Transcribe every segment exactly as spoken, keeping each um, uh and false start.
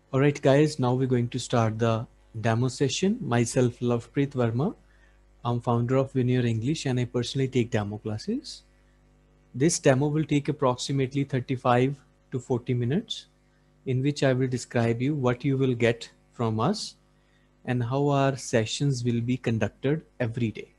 All right, guys, now we're going to start the demo session. Myself, Lovepreet Verma. I'm founder of Veneer English and I personally take demo classes. This demo will take approximately thirty-five to forty minutes, in which I will describe you what you will get from us and how our sessions will be conducted every day.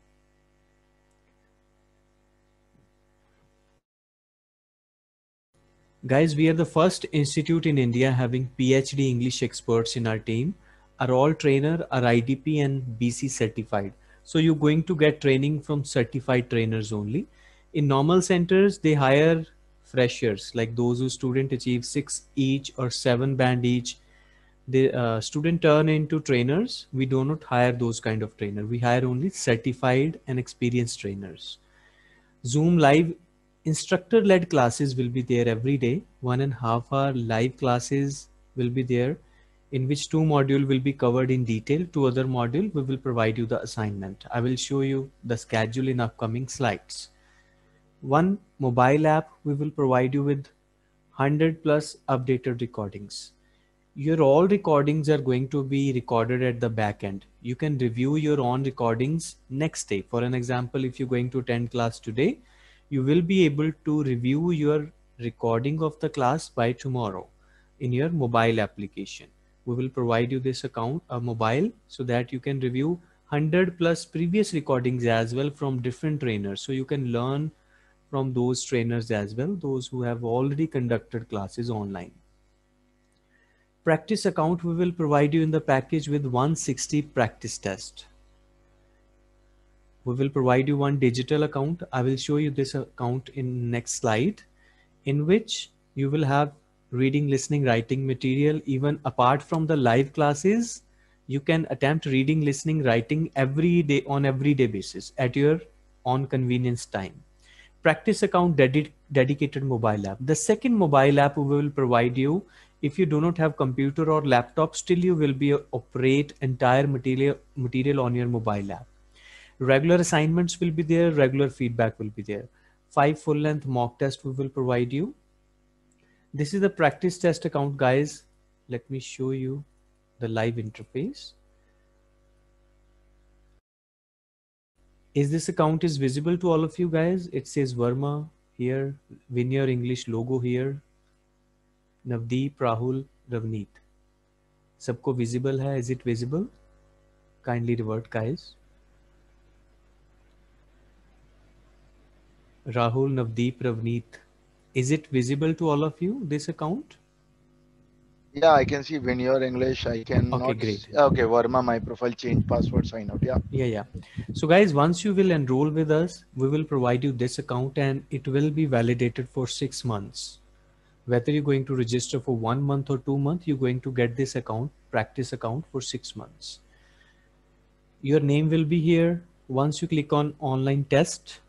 Guys, we are the first institute in India having PhD English experts in our team, are all trainer, are I D P and B C certified. So you're going to get training from certified trainers only. In normal centers, they hire freshers, like those who student achieve six each or seven band each. The uh, student turn into trainers. We do not hire those kind of trainer. We hire only certified and experienced trainers. Zoom live instructor led classes will be there every day. One and a half hour live classes will be there, in which two module will be covered in detail. Two other module we will provide you the assignment. I will show you the schedule in upcoming slides. One mobile app we will provide you with one hundred plus updated recordings. Your all recordings are going to be recorded at the back end. You can review your own recordings next day. For an example, if you're going to attend class today, you will be able to review your recording of the class by tomorrow in your mobile application. We will provide you this account, a mobile, so that you can review one hundred plus previous recordings as well from different trainers. So you can learn from those trainers as well, those who have already conducted classes online. Practice account we will provide you in the package with one hundred sixty practice test. We will provide you one digital account. I will show you this account in next slide, in which you will have reading, listening, writing material. Even apart from the live classes, you can attempt reading, listening, writing every day on everyday basis at your own convenience time. Practice account ded dedicated mobile app. The second mobile app we will provide you. If you do not have computer or laptop, still you will be operate entire material material on your mobile app. Regular assignments will be there, regular feedback will be there. Five full length mock test we will provide you. This is the practice test account, guys. Let me show you the live interface. Is this account is visible to all of you guys? It says Verma here, Veneer English logo here, Navdeep, Rahul, Ravneet. सबको visible है? Is it visible? Kindly revert, guys. Rahul, Navdeep, Ravneet. Is it visible to all of you, this account? Yeah, I can see when you're English, I Okay, cannot. great. s- Okay, Verma, my profile change password sign out. Yeah. Yeah, yeah. So guys, once you will enroll with us, we will provide you this account and it will be validated for six months. Whether you're going to register for one month or two months, you're going to get this account, practice account for six months. Your name will be here. Once you click on online test,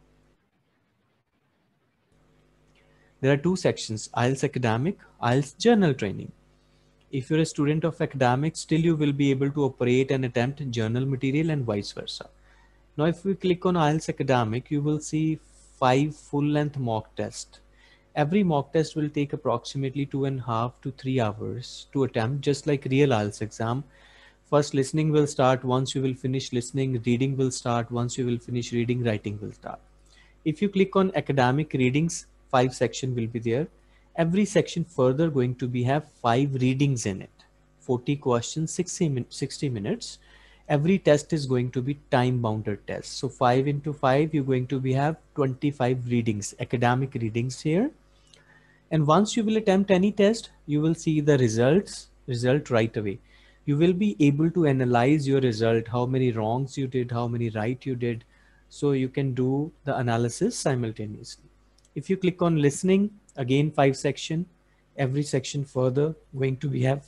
there are two sections, I E L T S academic, I E L T S journal training. If you're a student of academics, still you will be able to operate and attempt journal material and vice versa. Now, if we click on I E L T S academic, you will see five full length mock tests. Every mock test will take approximately two and a half to three hours to attempt, just like real I E L T S exam. First listening will start, once you will finish listening, reading will start, once you will finish reading, writing will start. If you click on academic readings, five section will be there. Every section further going to be have five readings in it. forty questions, sixty minutes. Every test is going to be time bounded test. So five into five, you're going to be have twenty-five readings, academic readings here. And once you will attempt any test, you will see the results, result right away. You will be able to analyze your result, how many wrongs you did, how many right you did. So you can do the analysis simultaneously. If you click on listening, again five section, every section further going to be have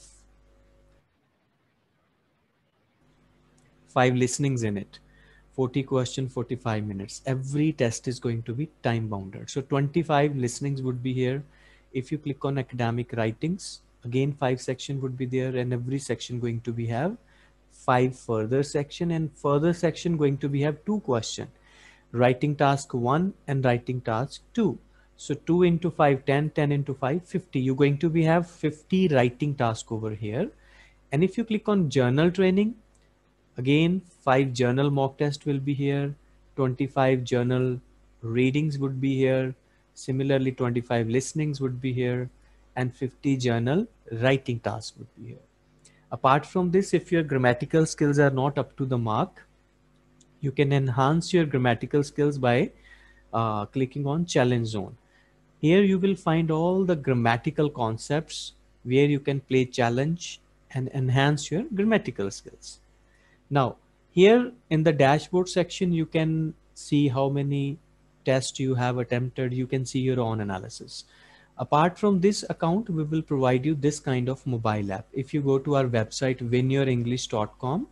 five listenings in it. forty question, forty-five minutes. Every test is going to be time bounded. So twenty-five listenings would be here. If you click on academic writings, again five section would be there and every section going to be have five further section and further section going to be have two question. Writing task one and writing task two. So two into five, ten, ten into five, fifty. You're going to be have fifty writing tasks over here. And if you click on journal training, again, five journal mock test will be here, twenty-five journal readings would be here, similarly twenty-five listenings would be here, and fifty journal writing tasks would be here. Apart from this, if your grammatical skills are not up to the mark, you can enhance your grammatical skills by uh, clicking on challenge zone. Here you will find all the grammatical concepts where you can play challenge and enhance your grammatical skills. Now, here in the dashboard section, you can see how many tests you have attempted. You can see your own analysis. Apart from this account, we will provide you this kind of mobile app. If you go to our website, win your english dot com,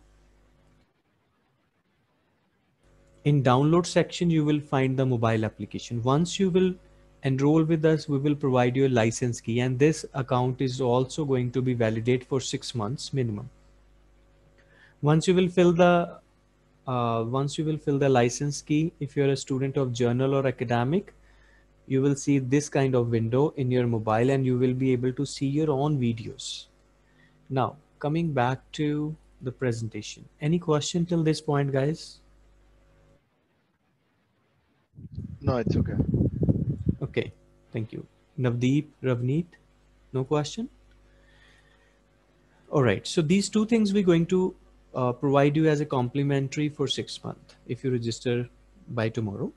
in download section, you will find the mobile application. Once you will enroll with us, we will provide you a license key, and this account is also going to be validate for six months minimum. Once you will fill the uh, once you will fill the license key, if you're a student of journal or academic, you will see this kind of window in your mobile and you will be able to see your own videos. Now, coming back to the presentation. Any question till this point, guys? No, it's okay. Okay, thank you. Navdeep, Ravneet, no question? All right, so these two things we're going to uh, provide you as a complimentary for six months if you register by tomorrow.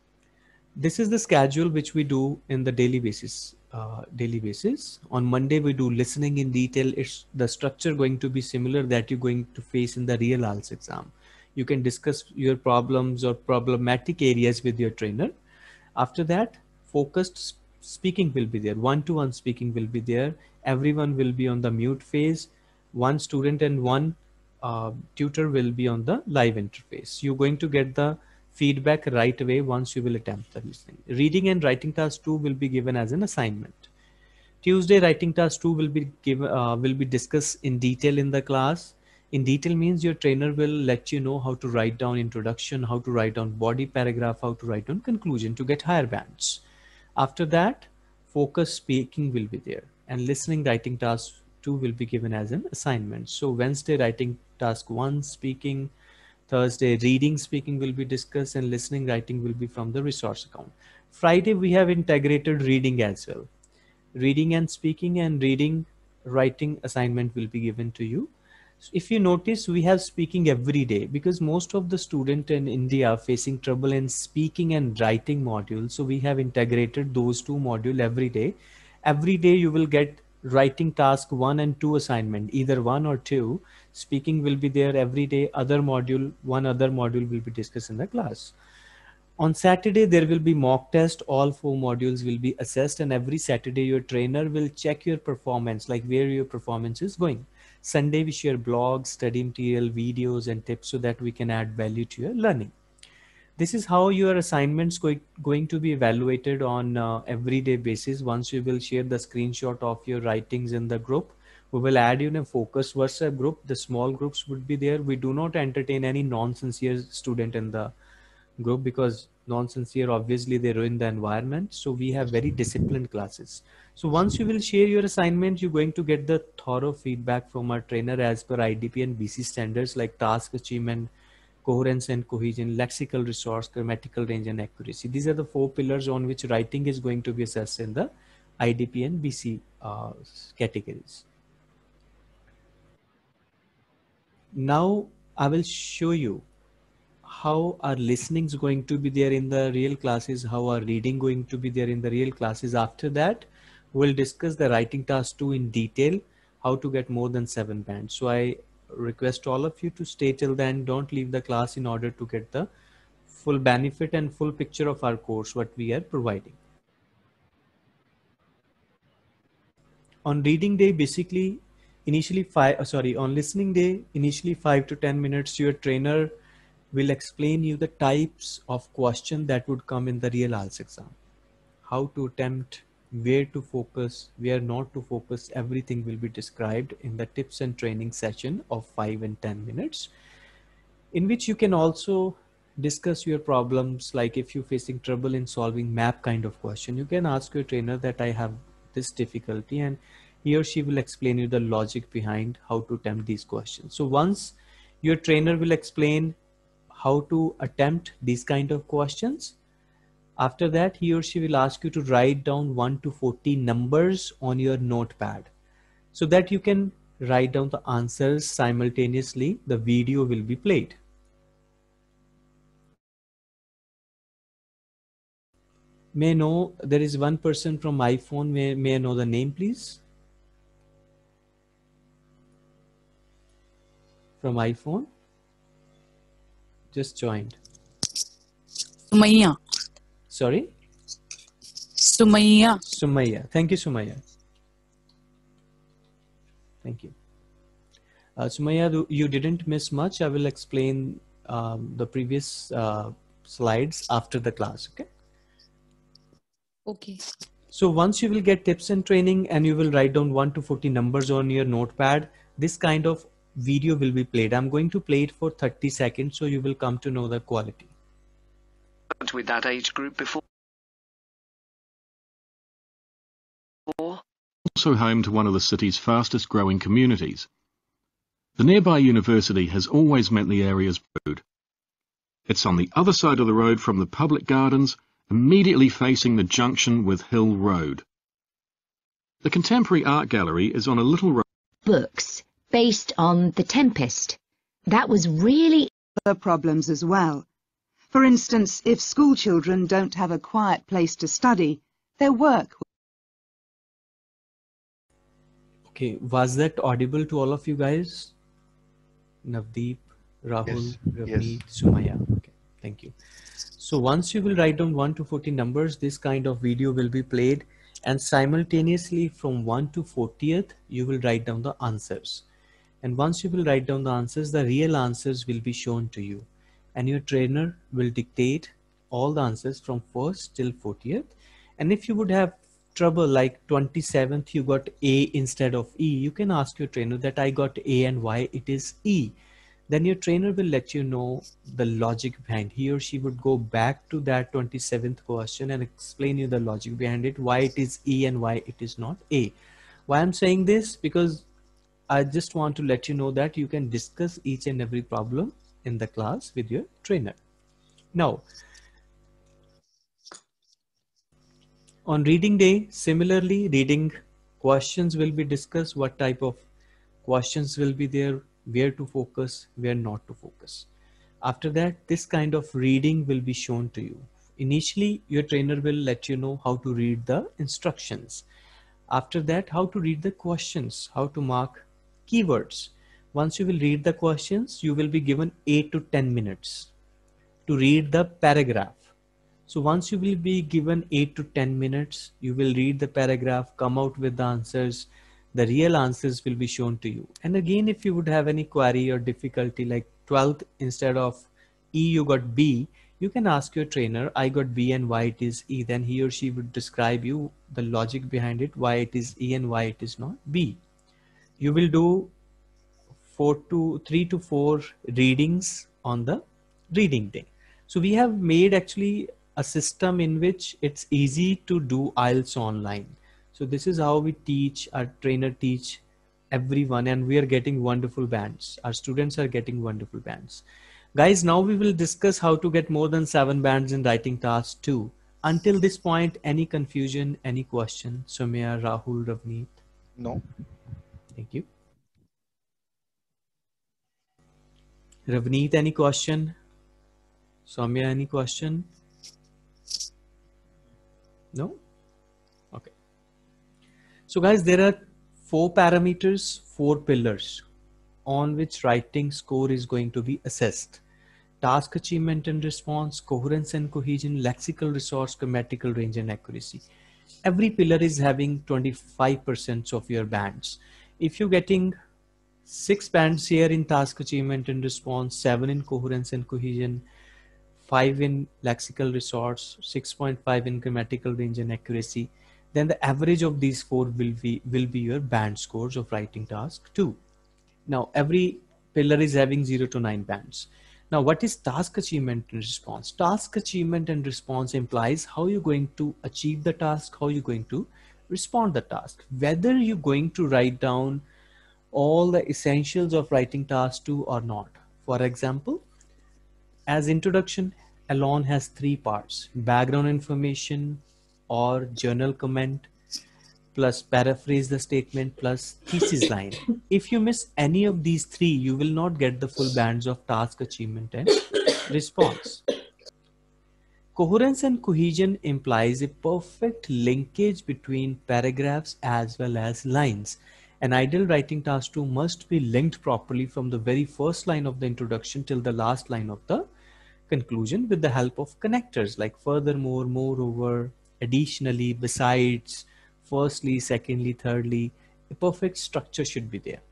This is the schedule which we do in the daily basis. Uh, daily basis. On Monday we do listening in detail. It's the structure going to be similar that you're going to face in the real I E L T S exam. You can discuss your problems or problematic areas with your trainer. After that, focused speaking will be there. One-to-one speaking will be there. Everyone will be on the mute phase. One student and one uh, tutor will be on the live interface. You're going to get the feedback right away once you will attempt the listening. Reading and writing task two will be given as an assignment. Tuesday writing task two will be given uh, will be discussed in detail in the class. In detail means your trainer will let you know how to write down introduction, how to write down body paragraph, how to write down conclusion to get higher bands. After that, focus speaking will be there, and listening writing task two will be given as an assignment. So Wednesday writing task one speaking, Thursday reading speaking will be discussed, and listening writing will be from the resource account. Friday we have integrated reading as well. Reading and speaking and reading writing assignment will be given to you. So if you notice, we have speaking every day because most of the student in India are facing trouble in speaking and writing modules. So we have integrated those two modules every day. Every day you will get writing task one and two assignment, either one or two. Speaking will be there every day. Other module, one other module will be discussed in the class. On Saturday, there will be mock test. All four modules will be assessed, and every Saturday, your trainer will check your performance, like where your performance is going. Sunday, we share blogs, study material, videos, and tips so that we can add value to your learning. This is how your assignments going, going to be evaluated on uh, everyday basis. Once you will share the screenshot of your writings in the group, we will add you in a focused WhatsApp group. The small groups would be there. We do not entertain any non-sincere student in the group because non-sincere obviously they ruin the environment. So we have very disciplined classes. So once you will share your assignment, you're going to get the thorough feedback from our trainer as per I D P and B C standards like task achievement, coherence and cohesion, lexical resource, grammatical range and accuracy. These are the four pillars on which writing is going to be assessed in the I D P and B C uh, categories. Now I will show you how our listening is going to be there in the real classes, how our reading going to be there in the real classes. After that, we'll discuss the writing task two in detail, how to get more than seven bands. So I request all of you to stay till then. Don't leave the class in order to get the full benefit and full picture of our course, what we are providing. On reading day, basically, initially five, uh, sorry, on listening day, initially five to ten minutes, your trainer will explain you the types of question that would come in the real I E L T S exam. How to attempt, where to focus, where not to focus, everything will be described in the tips and training session of five and ten minutes, in which you can also discuss your problems. Like if you're facing trouble in solving map kind of question, you can ask your trainer that I have this difficulty, and he or she will explain you the logic behind how to attempt these questions. So once your trainer will explain how to attempt these kind of questions, after that he or she will ask you to write down one to forty numbers on your notepad so that you can write down the answers simultaneously. The video will be played. May I know, there is one person from iPhone. May, may I know the name, please? From iPhone? Just joined. Sumaya. Sorry? Sumaya. Sumaya. Thank you, Sumaya. Thank you. Uh, Sumaya, you didn't miss much. I will explain um, the previous uh, slides after the class, okay? Okay. So once you will get tips and training and you will write down one to forty numbers on your notepad, this kind of video will be played. I'm going to play it for thirty seconds so you will come to know the quality. With that age group before. Also home to one of the city's fastest growing communities. The nearby university has always meant the area's road. It's on the other side of the road from the public gardens, immediately facing the junction with Hill Road. The Contemporary Art Gallery is on a little road. Books based on The Tempest. That was really other problems as well. For instance, if school children don't have a quiet place to study, their work. Okay, was that audible to all of you guys? Navdeep, Rahul, Yes, Ravneet, yes. Sumaya. Okay, thank you. So once you will write down one to forty numbers, this kind of video will be played, and simultaneously from one to fortieth, you will write down the answers. And once you will write down the answers, the real answers will be shown to you. And your trainer will dictate all the answers from first till fortieth. And if you would have trouble like twenty-seventh, you got A instead of E, you can ask your trainer that I got A and why it is E. Then your trainer will let you know the logic behind. He or she would go back to that twenty-seventh question and explain you the logic behind it, why it is E and why it is not A. Why I'm saying this? Because I just want to let you know that you can discuss each and every problem in the class with your trainer. Now, on reading day, similarly, reading questions will be discussed. What type of questions will be there, where to focus, where not to focus. After that, this kind of reading will be shown to you. Initially, your trainer will let you know how to read the instructions. After that, how to read the questions, how to mark keywords. Once you will read the questions, you will be given eight to ten minutes to read the paragraph. So once you will be given eight to ten minutes, you will read the paragraph, come out with the answers. The real answers will be shown to you. And again, if you would have any query or difficulty like twelfth instead of E you got B, you can ask your trainer, I got B and why it is E. Then he or she would describe you the logic behind it, why it is E and why it is not B. You will do four to three to four readings on the reading day. So we have made actually a system in which it's easy to do I E L T S online. So this is how we teach, our trainer teach everyone, and we are getting wonderful bands. Our students are getting wonderful bands. Guys, now we will discuss how to get more than seven bands in writing task two. Until this point, any confusion, any question? Soumya, Rahul, Ravneet? No. Thank you. Ravneet, any question? Soumya, any question? No? Okay. So guys, there are four parameters, four pillars on which writing score is going to be assessed. Task achievement and response, coherence and cohesion, lexical resource, grammatical range and accuracy. Every pillar is having twenty-five percent of your bands. If you're getting six bands here in task achievement and response, seven in coherence and cohesion, five in lexical resource, six point five in grammatical range and accuracy, then the average of these four will be will be your band scores of writing task two. Now every pillar is having zero to nine bands. Now, what is task achievement and response? Task achievement and response implies how you're going to achieve the task, how you're going to respond the task, whether you're going to write down all the essentials of writing task two or not. For example, as introduction alone has three parts: background information or journal comment, plus paraphrase the statement, plus thesis line. If you miss any of these three, you will not get the full bands of task achievement and response. Coherence and cohesion implies a perfect linkage between paragraphs as well as lines. An ideal writing task two must be linked properly from the very first line of the introduction till the last line of the conclusion with the help of connectors like furthermore, moreover, additionally, besides, firstly, secondly, thirdly. A perfect structure should be there.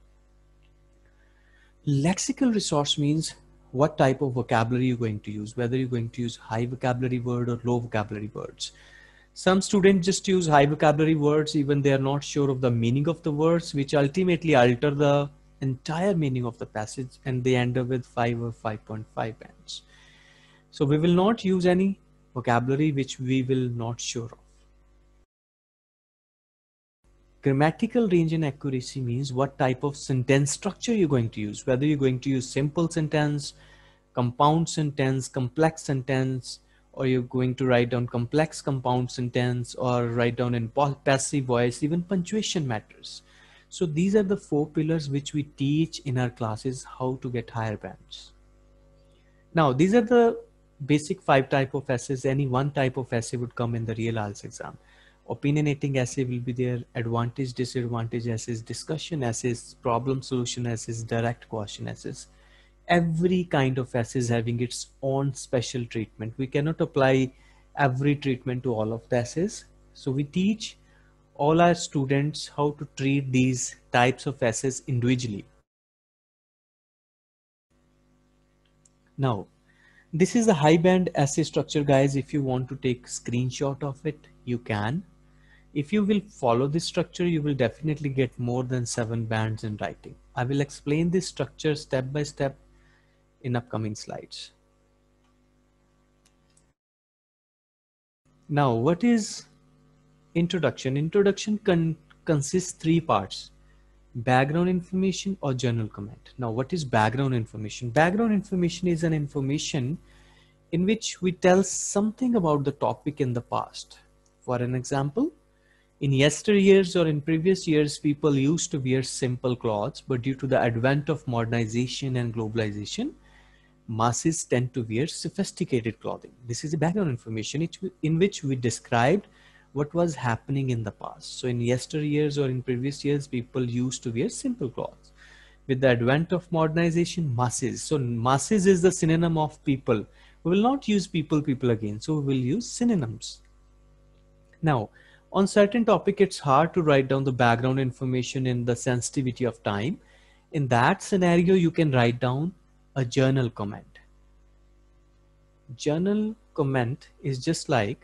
Lexical resource means what type of vocabulary you're going to use, whether you're going to use high vocabulary word or low vocabulary words. Some students just use high vocabulary words even they are not sure of the meaning of the words, which ultimately alter the entire meaning of the passage, and they end up with five or five point five bands. So we will not use any vocabulary which we will not sure of. Grammatical range and accuracy means what type of sentence structure you're going to use, whether you're going to use simple sentence, compound sentence, complex sentence, or you're going to write down complex compound sentence or write down in passive voice. Even punctuation matters. So these are the four pillars which we teach in our classes how to get higher bands. Now these are the basic five type of essays. Any one type of essay would come in the real I E L T S exam. Opinionating essay will be there, advantage, disadvantage essays, discussion essays, problem solution essays, direct question essays. Every kind of essay is having its own special treatment. We cannot apply every treatment to all of the essays. So we teach all our students how to treat these types of essays individually. Now, this is the high band essay structure, guys. If you want to take screenshot of it, you can. If you will follow this structure, you will definitely get more than seven bands in writing. I will explain this structure step by step in upcoming slides. Now, what is introduction? Introduction con consists three parts: background information or general comment. Now, what is background information? Background information is an information in which we tell something about the topic in the past. For an example, in yesteryears or in previous years, people used to wear simple clothes, but due to the advent of modernization and globalization, masses tend to wear sophisticated clothing. This is the background information in which we described what was happening in the past. So in yesteryears or in previous years, people used to wear simple clothes. With the advent of modernization, masses. So masses is the synonym of people. We will not use people, people again. So we will use synonyms. Now, on certain topic, it's hard to write down the background information in the sensitivity of time. In that scenario, you can write down a journal comment. Journal comment is just like,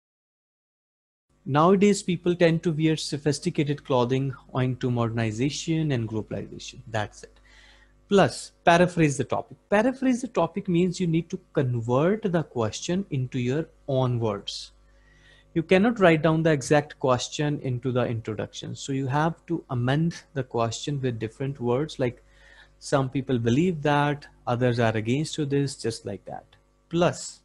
nowadays people tend to wear sophisticated clothing owing to modernization and globalization. That's it. Plus, paraphrase the topic. Paraphrase the topic means you need to convert the question into your own words. You cannot write down the exact question into the introduction. So you have to amend the question with different words, like some people believe that, others are against to this, just like that. Plus,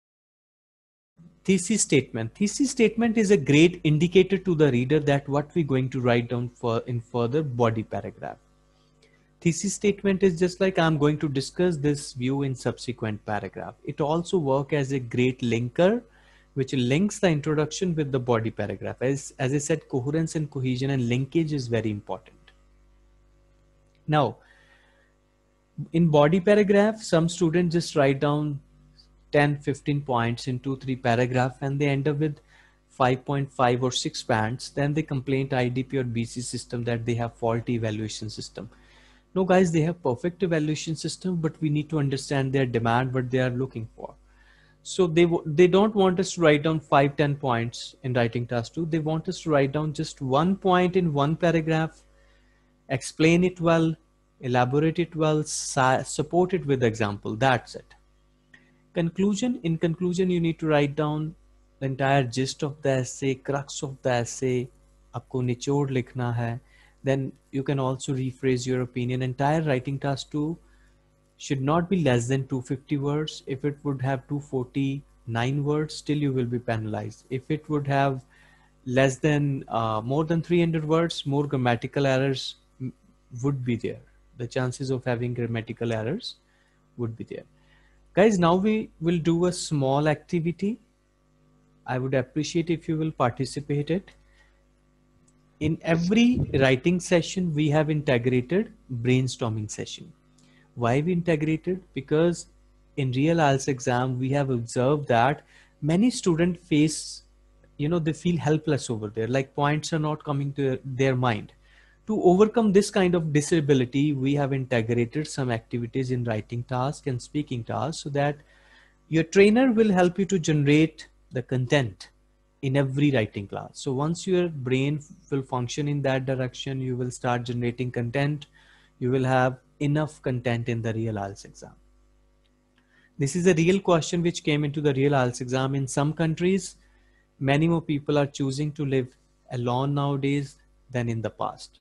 thesis statement. Thesis statement is a great indicator to the reader that what we're going to write down for in further body paragraph. Thesis statement is just like, I'm going to discuss this view in subsequent paragraph. It also works as a great linker which links the introduction with the body paragraph. As, as I said, coherence and cohesion and linkage is very important. Now, in body paragraph, some students just write down ten, fifteen points in two, three paragraph and they end up with five point five or six bands. Then they complain to I D P or B C system that they have faulty evaluation system. No guys, they have perfect evaluation system, but we need to understand their demand, what they are looking for. So they, they don't want us to write down five, ten points in writing task two. They want us to write down just one point in one paragraph, explain it well, Elaborate it well, support it with example. That's it. Conclusion. In conclusion, you need to write down the entire gist of the essay, crux of the essay. आपको निचोड़ लिखना है. Then you can also rephrase your opinion. Entire writing task two should not be less than two hundred fifty words. If it would have two hundred forty-nine words, still you will be penalized. If it would have less than uh, more than three hundred words, more grammatical errors would be there. The chances of having grammatical errors would be there. Guys, now we will do a small activity. I would appreciate if you will participate it. In every writing session, we have integrated brainstorming session. Why we integrated? Because in real I E L T S exam, we have observed that many students face, you know, they feel helpless over there, like points are not coming to their mind. To overcome this kind of disability, we have integrated some activities in writing task and speaking task so that your trainer will help you to generate the content in every writing class. So once your brain will function in that direction, you will start generating content. You will have enough content in the real I E L T S exam. This is a real question which came into the real I E L T S exam. In some countries, many more people are choosing to live alone nowadays than in the past.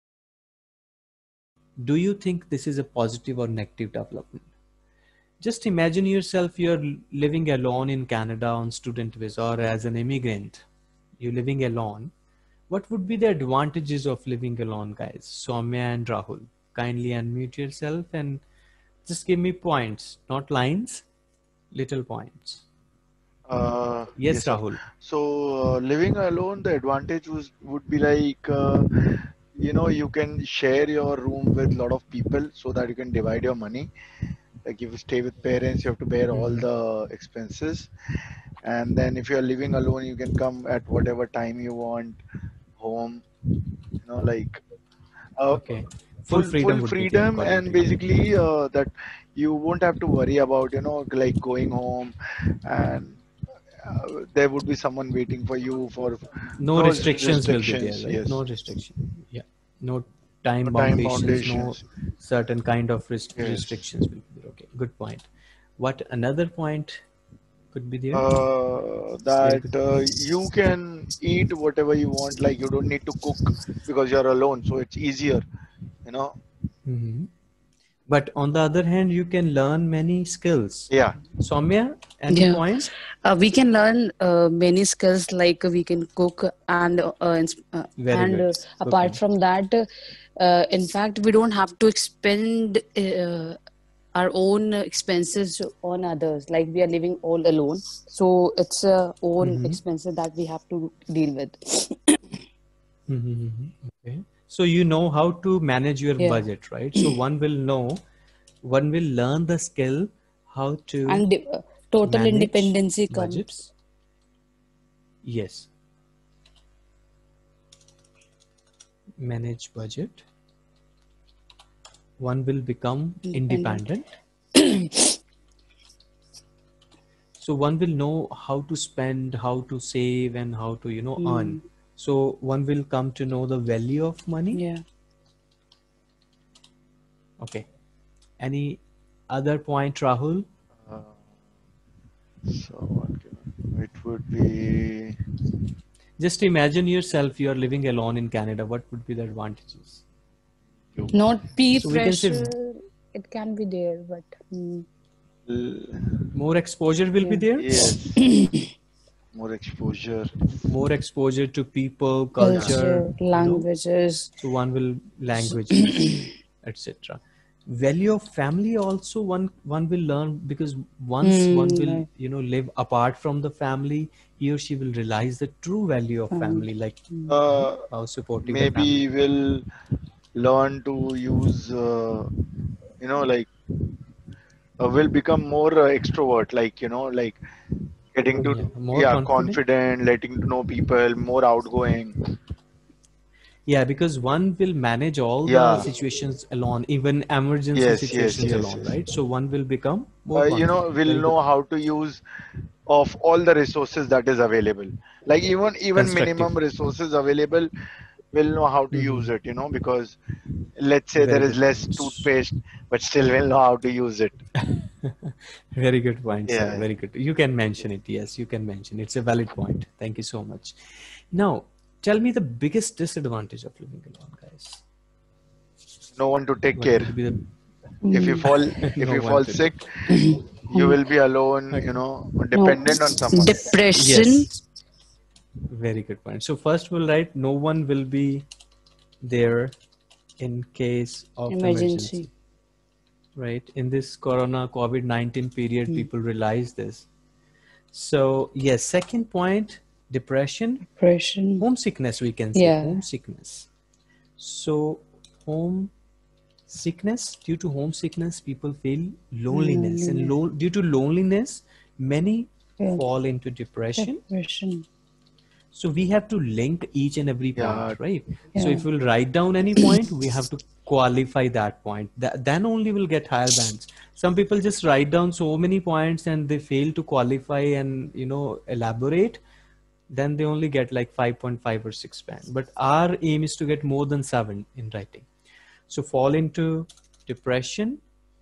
Do you think this is a positive or negative development? Just imagine yourself, you're living alone in Canada on student visa or as an immigrant. You're living alone. What would be the advantages of living alone, guys? Soumya and Rahul, kindly unmute yourself and just give me points, not lines, little points. Uh, Yes, yes, sir. Rahul. So uh, living alone, the advantage was would be like uh, you know, you can share your room with a lot of people so that you can divide your money. Like if you stay with parents, you have to bear all Mhm. the expenses. And then if you're living alone, you can come at whatever time you want home. You know, like uh, Okay. Full full freedom full would be there freedom, according and to you. basically uh, that you won't have to worry about, you know, like going home, and uh, there would be someone waiting for you for No no restrictions will be there, restrictions. right? No Yes, restriction. Yeah. No time no time foundations, no foundations. certain kind of rest Yes. restrictions will be there. Okay, good point. What another point could be there? Uh, Very that good uh, point. you can eat whatever you want, like you don't need to cook because you're alone, so it's easier, you know. Hmm. But on the other hand, you can learn many skills. Yeah. Soumya, any Yeah. point? Uh, we can learn uh, many skills like we can cook and uh, ins- uh, Very and good. uh, apart Cooking. from that, uh, in fact, we don't have to expend uh, our own expenses on others. Like we are living all alone, so it's a own Mm-hmm. expenses that we have to deal with. Mm-hmm. Okay. So you know how to manage your Yeah, budget, right? So one will know, one will learn the skill how to and uh, total manage independency comes. budgets. Yes, manage budget. One will become Independent. independent. So one will know how to spend, how to save, and how to, you know, earn. Mm, So one will come to know the value of money. yeah. Okay. Any other point, Rahul? Uh, so what can, it would be Just imagine yourself, you are living alone in Canada. What would be the advantages? you. Not peer So we can say pressure. It can be there, but mm, L- more exposure will be yeah. there. Yes, more exposure. More exposure to people, Yeah. culture, Culture, you know. languages. So one will languages, et cetera. Value of family also one one will learn, because once one Mm, will, right. you know, live apart from the family, he or she will realize the true value of Family. family, like Mm. you know, Uh, how supporting the maybe family. we'll learn to use, uh, you know, like uh, will become more uh, extrovert, like, you know, like getting Oh to, yeah, more yeah, confident. confident, letting to know people, more outgoing. Yeah, because one will manage all the Yeah, situations alone, even emergency yes, yes, situations yes, alone, yes. right? So one will become more Uh, you know, confident. we'll Very good know how point. to use of all the resources that is available. Like even even minimum Constructive. resources available, will know how to Mhm. use it, you know, because let's say there Very is good less point. toothpaste, but still will know how to use it. Very good point, sir. Yeah. Very good. You can mention it. Yes, you can mention. It's a valid point. Thank you so much. Now, tell me the biggest disadvantage of living alone, guys. No one to take What care. would be the If you Mm. fall, if no you one fall to take? sick, you will be alone, you Okay. know, No, dependent on someone. depression. Yes, very good point. So first we'll write no one will be there in case of Emergency. emergency. Right? In this Corona COVID nineteen period, Mm. people realize this. So yes, second point, depression, Depression. homesickness, we can say Yeah. homesickness. So home sickness, due to homesickness, people feel loneliness, and Loneliness. lo- due to loneliness, many Yeah. fall into depression. Depression. So we have to link each and every point, Yeah. right? So Yeah. if we'll write down any point, we have to qualify that point. That, then only we'll get higher bands. Some people just write down so many points and they fail to qualify and, you know, elaborate. Then they only get like five point five or six band. But our aim is to get more than seven in writing. So fall into depression.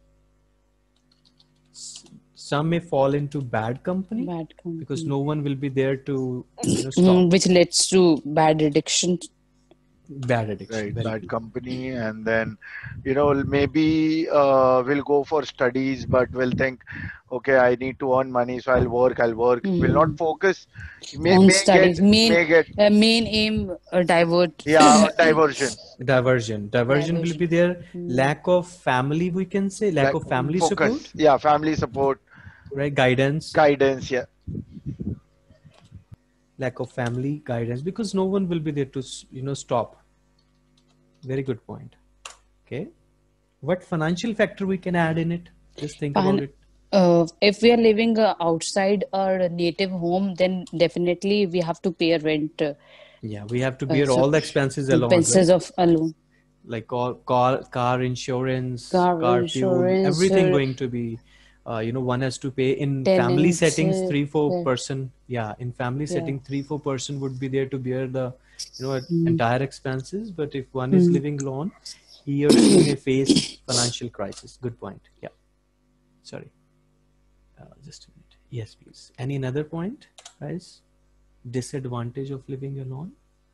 S- Some may fall into bad company Bad company. because no one will be there to, you know, stop. Mm, which leads to bad addiction. Bad addiction. Right, Very bad good. company, and then, you know, maybe uh, we'll go for studies, but we'll think, okay, I need to earn money, so I'll work, I'll work. Will not Mm. focus. May On may get studies. Main may get uh, main aim uh, divert. yeah diversion. Diversion. Diversion will Diversion. be there. Mm. Lack of family, we can say. Lack Like of family focus. support, Yeah, family support, right? Guidance. guidance. Yeah, Lack of family guidance because no one will be there to, s- you know, stop. Very good point. Okay. What financial factor we can add in it? Just think about Fin- it. uh, if we are living uh, outside our native home, then definitely we have to pay rent. Uh, Yeah, we have to uh, bear so all the expenses alone, expenses right? of alone. Like car, car, car insurance, Car car fuel, insurance, everything uh, going to be, uh, you know, one has to pay in family tenants. settings, Uh, three, four uh, person. Yeah, in family yeah. setting, three, four person would be there to bear the, you know, Mm. entire expenses. But if one is Mm. living alone, he or she may face financial crisis. Good point. Yeah. Sorry. Uh, just a minute. Yes, please. Any another point, guys? Disadvantage of living alone?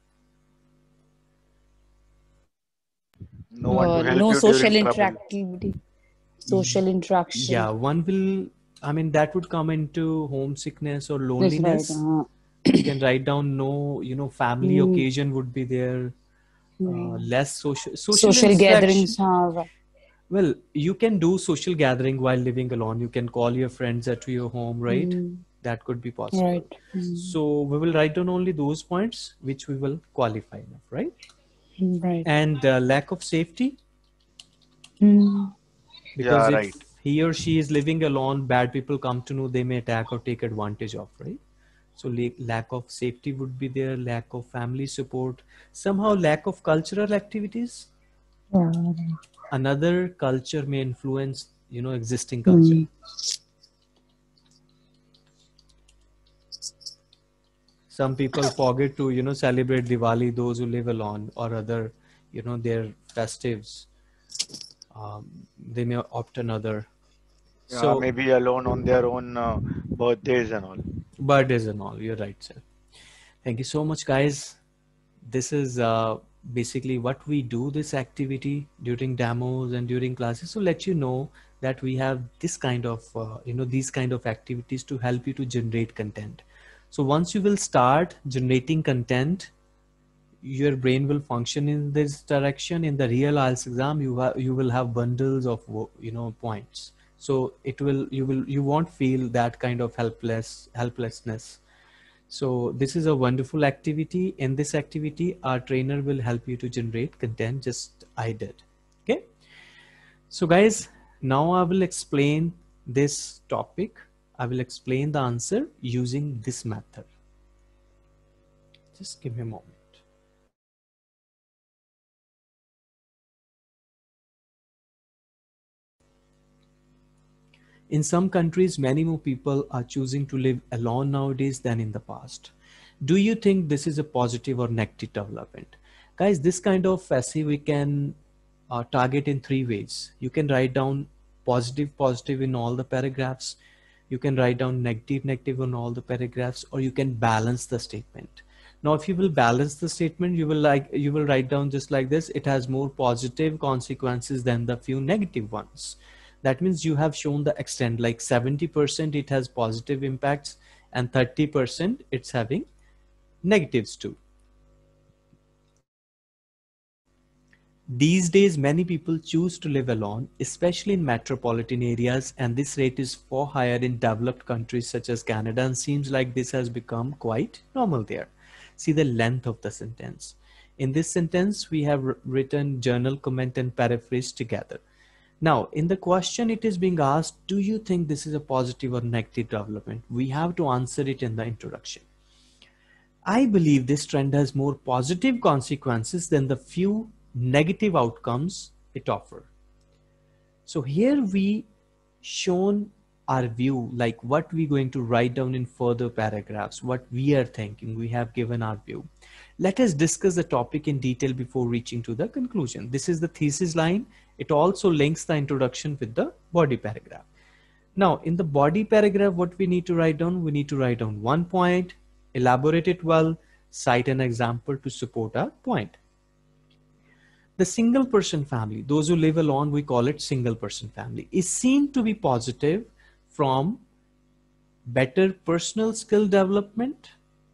no one to Uh, help no you social during trouble. interactivity. Social interaction. Yeah, one will, I mean, that would come into homesickness or That's right. loneliness. Uh, You can write down no, you know, family Mm. occasion would be there, uh, Mm. less social, social social interaction. gatherings. Uh, right. Well, you can do social gathering while living alone. You can call your friends at your home, right? Mm. That could be possible. Right. Mm. So we will write down only those points which we will qualify enough, right? Right. And uh, lack of safety, Mm. because Yeah, if right. he or she is living alone, bad people come to know, they may attack or take advantage of, right? So la- lack of safety would be there, lack of family support, somehow lack of cultural activities. Yeah. Another culture may influence, you know, existing culture. Mm. Some people forget to, you know, celebrate Diwali, those who live alone, or other, you know, their festives. Um, they may opt another. Yeah, So maybe alone on their own uh, birthdays and all. birthdays and all, you're right, sir. Thank you so much, guys. This is uh, basically what we do, this activity during demos and during classes. So let you know that we have this kind of, uh, you know, these kind of activities to help you to generate content. So once you will start generating content, your brain will function in this direction. In the real I E L T S exam, you have, you will have bundles of, you know, points. So it will, you will, you won't feel that kind of helpless, helplessness. So this is a wonderful activity. In this activity, our trainer will help you to generate content, just I did. Okay. So guys, now I will explain this topic. I will explain the answer using this method. Just give me a moment. In some countries, many more people are choosing to live alone nowadays than in the past. Do you think this is a positive or negative development? Guys, this kind of essay we can uh, target in three ways. You can write down positive, positive in all the paragraphs. You can write down negative, negative on all the paragraphs, or you can balance the statement. Now, if you will balance the statement, you will like you will write down just like this. It has more positive consequences than the few negative ones. That means you have shown the extent, like seventy percent it has positive impacts and thirty percent it's having negatives too. These days, many people choose to live alone, especially in metropolitan areas, and this rate is far higher in developed countries such as Canada, and seems like this has become quite normal there. See the length of the sentence. In this sentence, we have written journal, comment, and paraphrase together. Now, in the question, it is being asked, do you think this is a positive or negative development? We have to answer it in the introduction. I believe this trend has more positive consequences than the few negative outcomes it offers. So here we shown our view, like what we're going to write down in further paragraphs, what we are thinking. We have given our view. Let us discuss the topic in detail before reaching to the conclusion. This is the thesis line. It also links the introduction with the body paragraph. Now, in the body paragraph, what we need to write down? We need to write down one point, elaborate it well, cite an example to support our point. The single person family, those who live alone, we call it single person family, is seen to be positive from better personal skill development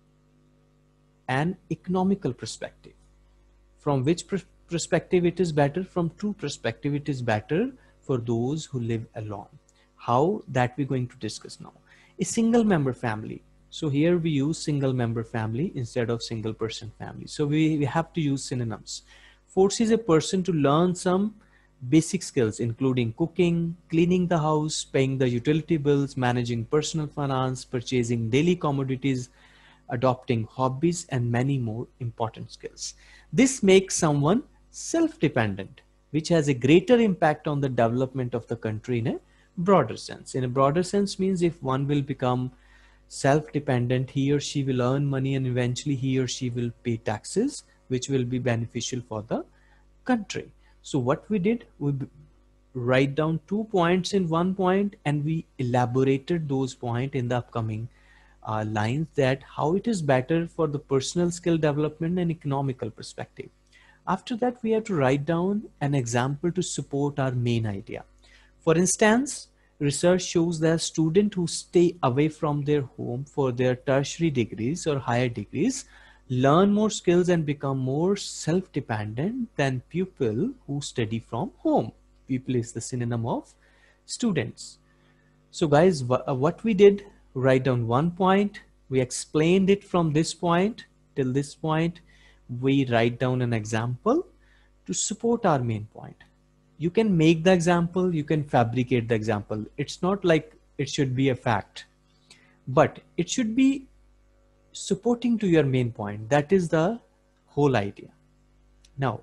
and economical perspective. From which pr perspective it is better? From true perspective, it is better for those who live alone. How? That we're going to discuss now. A single member family. So here we use single member family instead of single person family. So we, we have to use synonyms. Forces a person to learn some basic skills, including cooking, cleaning the house, paying the utility bills, managing personal finance, purchasing daily commodities, adopting hobbies, and many more important skills. This makes someone self-dependent, which has a greater impact on the development of the country in a broader sense. In a broader sense means if one will become self-dependent, he or she will earn money and eventually he or she will pay taxes, which will be beneficial for the country. So what we did, we write down two points in one point and we elaborated those points in the upcoming uh, lines, that how it is better for the personal skill development and economical perspective. After that, we have to write down an example to support our main idea. For instance, research shows that students who stay away from their home for their tertiary degrees or higher degrees learn more skills and become more self-dependent than people who study from home. People is the synonym of students. So guys, what we did, write down one point, we explained it from this point till this point, we write down an example to support our main point. You can make the example, you can fabricate the example. It's not like it should be a fact, but it should be supporting to your main point. That is the whole idea. Now,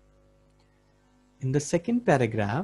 in the second paragraph,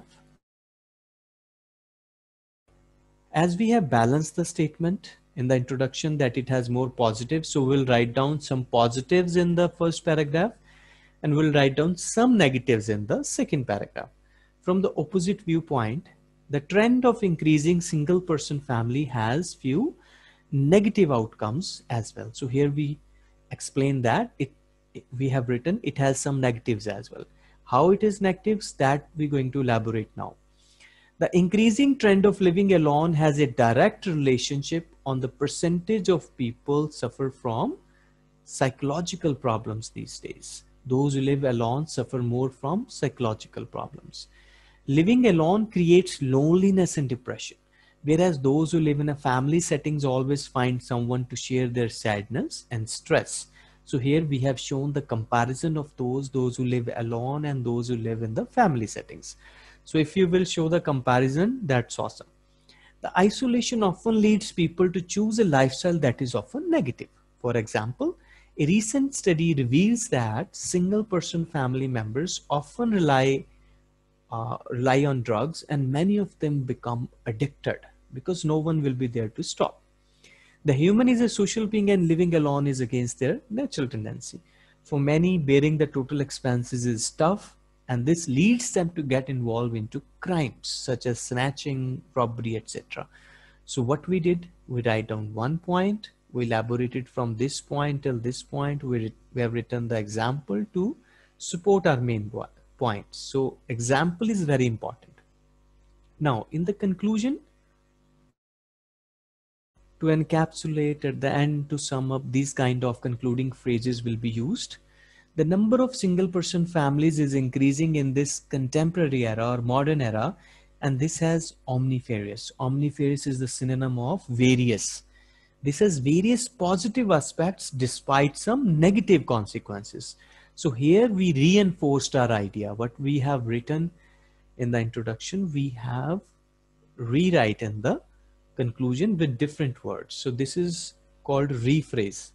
as we have balanced the statement in the introduction that it has more positives, so we'll write down some positives in the first paragraph and we'll write down some negatives in the second paragraph. From the opposite viewpoint, the trend of increasing single person family has few negative outcomes as well. So here we explain that it, it we have written it has some negatives as well. How it is negatives, that we're going to elaborate now. The increasing trend of living alone has a direct relationship on the percentage of people suffer from psychological problems these days. Those who live alone suffer more from psychological problems. Living alone creates loneliness and depression, whereas those who live in a family settings always find someone to share their sadness and stress. So here we have shown the comparison of those, those who live alone and those who live in the family settings. So if you will show the comparison, that's awesome. The isolation often leads people to choose a lifestyle that is often negative. For example, a recent study reveals that single person family members often rely Uh, rely on drugs, and many of them become addicted because no one will be there to stop. The human is a social being and living alone is against their natural tendency. For many, bearing the total expenses is tough, and this leads them to get involved into crimes such as snatching, robbery, et cetera. So what we did, we write down one point, we elaborated from this point till this point, we, we have written the example to support our main point. So example is very important. Now in the conclusion, to encapsulate at the end, to sum up, these kind of concluding phrases will be used. The number of single person families is increasing in this contemporary era or modern era, and this has omnifarious. Omnifarious is the synonym of various. This has various positive aspects despite some negative consequences. So here we reinforced our idea. What we have written in the introduction, we have rewrite in the conclusion with different words. So this is called rephrase.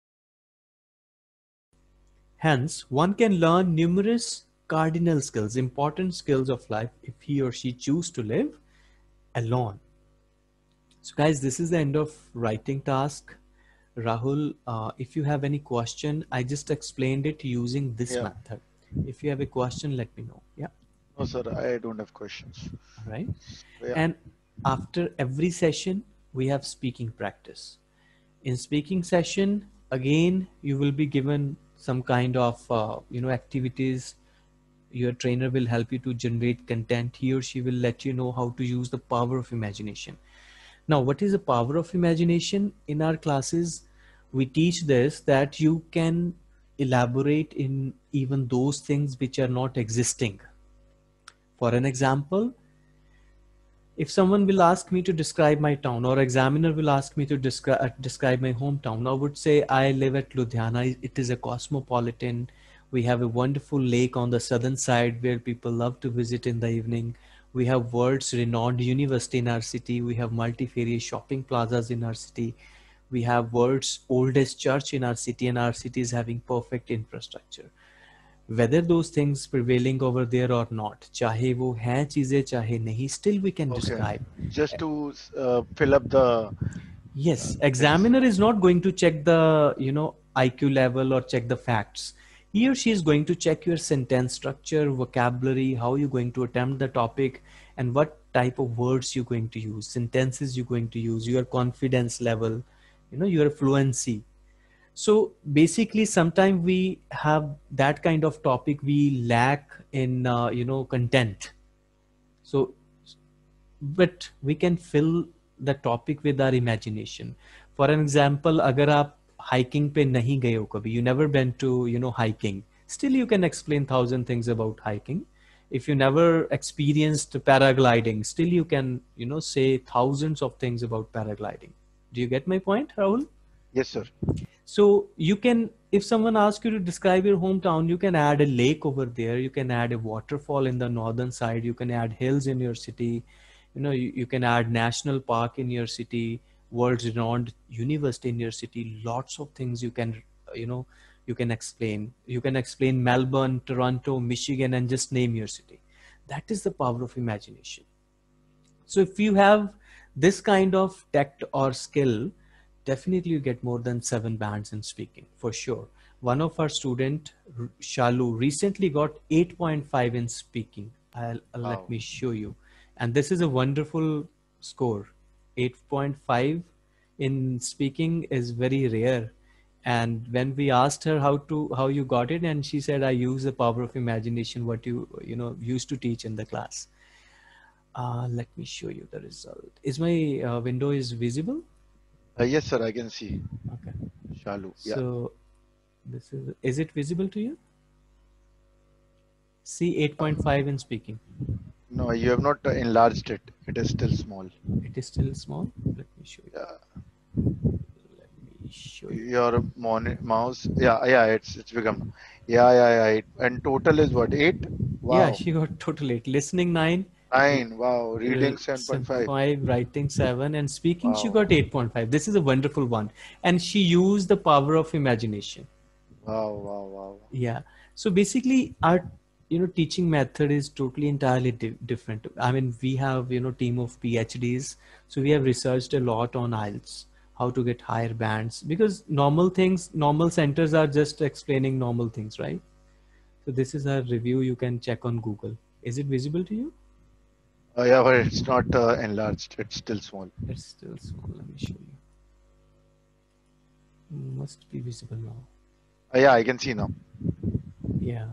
Hence, one can learn numerous cardinal skills, important skills of life if he or she choose to live alone. So guys, this is the end of writing task. Rahul, uh, if you have any question, I just explained it using this Yeah. method. If you have a question, let me know. Yeah. No, sir, I don't have questions. All right. Yeah. And after every session, we have speaking practice. In speaking session, again, you will be given some kind of, uh, you know, activities. Your trainer will help you to generate content. He or she will let you know how to use the power of imagination. Now, what is the power of imagination? In our classes, we teach this, that you can elaborate in even those things which are not existing. For an example, if someone will ask me to describe my town, or examiner will ask me to describe uh, describe my hometown, I would say I live at Ludhiana. It is a cosmopolitan. We have a wonderful lake on the southern side where people love to visit in the evening. We have world's renowned university in our city. We have multifarious shopping plazas in our city. We have world's oldest church in our city, and our city is having perfect infrastructure. Whether those things prevailing over there or not, चाहे वो हैं चीजें चाहे नहीं, still we can Okay. describe. Just to uh, fill up the Yes, examiner is not going to check the, you know, I Q level or check the facts. He or she is going to check your sentence structure, vocabulary, how you're going to attempt the topic, and what type of words you're going to use, sentences you're going to use, your confidence level, you know, your fluency. So basically, sometimes we have that kind of topic we lack in, uh, you know, content. So, but we can fill the topic with our imagination. For an example, अगर आप hiking पे नहीं गए हो कभी, you never been to, you know, hiking, still you can explain thousand things about hiking. If you never experienced paragliding, still you can, you know, say thousands of things about paragliding. Do you get my point, Rahul? yes, sir. So you can, if someone asks you to describe your hometown, you can add a lake over there. You can add a waterfall in the northern side. You can add hills in your city. You know, you, you can add national park in your city, world renowned university in your city. Lots of things you can, you know, you can explain. You can explain Melbourne, Toronto, Michigan, and just name your city. That is the power of imagination. So if you have this kind of tact or skill, definitely you get more than seven bands in speaking, for sure. One of our student, R- Shalu, recently got eight point five in speaking. I'll, I'll Wow. let me show you. And this is a wonderful score. eight point five in speaking is very rare. And when we asked her how to how you got it, and she said, I use the power of imagination, what you you know used to teach in the class. Uh, let me show you the result. Is my uh, window is visible? Uh, yes, sir, I can see. Okay. Shalu. Yeah. So this is, is it visible to you? See eight point five in speaking. No, you have not uh, enlarged it. It is still small. It is still small. Let me show you. Yeah. Let me show you. Your mon mouse. Yeah, yeah, it's it's become. Yeah, yeah, yeah. It, and total is what? Eight? Wow. Yeah, she got total eight. Listening nine. Nine. Wow. uh, Reading seven point five. five, writing seven, and speaking she Wow. got eight point five. This is a wonderful one. And she used the power of imagination. Wow, wow, wow. Yeah. So basically our, you know, teaching method is totally entirely di different. I mean, we have, you know, team of PhDs. So we have researched a lot on I E L T S. how to get higher bands, because normal things, normal centers are just explaining normal things, right? So this is a review you can check on Google. Is it visible to you? Uh, yeah, but it's not uh, enlarged. It's still small. It's still small. Let me show you. Must be visible now. Uh, yeah, I can see now. Yeah.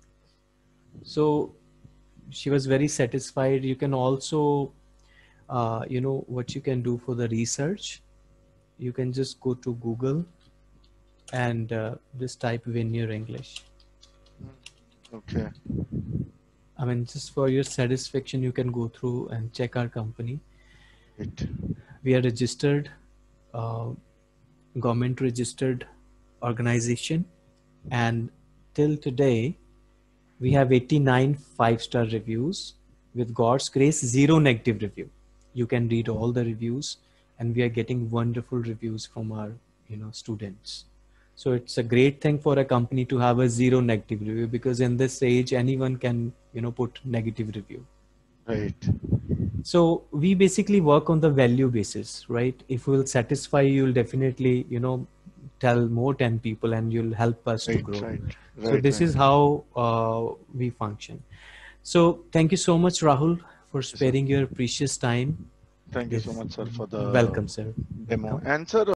So she was very satisfied. You can also, uh, you know, what you can do for the research. You can just go to Google and uh, just type Veneer English. Okay. I mean, just for your satisfaction, you can go through and check our company. It. We are registered, uh, government registered organization, and till today, we have eighty-nine five-star reviews. With God's grace, zero negative review. You can read all the reviews, and we are getting wonderful reviews from our, you know, students. So it's a great thing for a company to have a zero negative review, because in this age, anyone can, you know, put negative review. Right. So we basically work on the value basis, right? If we'll satisfy you, you'll definitely, you know, tell more ten people and you'll help us Right. to grow. Right. So Right. this right. is how uh, we function. So thank you so much, Rahul, for sparing your precious time. Thank you This- so much, sir, for the Welcome, sir. demo. Welcome. And sir,